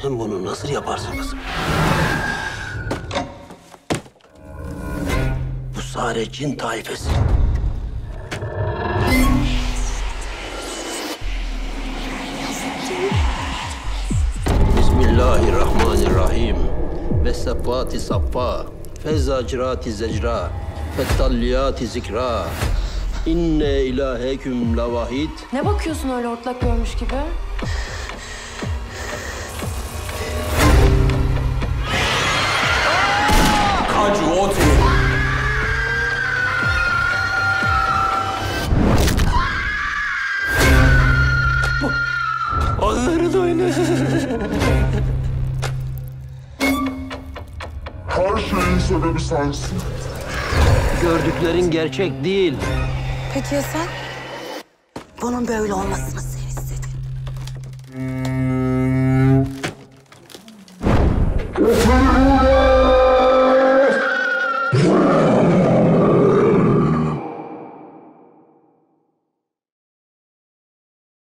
Sen bunu nasıl yaparsın kızım? Bu Sare cin taifesi. Bismillahirrahmanirrahim. Ve saffati saffa. Fezzacirati zecra. Fettalliyati zikra. İnne ilaheküm lavahid. Ne bakıyorsun öyle ortlak görmüş gibi? Kaju otu. Onların oyunu. Her şeyin sebebi sensin. Gördüklerin gerçek değil. Peki ya sen? Bunun böyle olmasını sen istedin. Operatör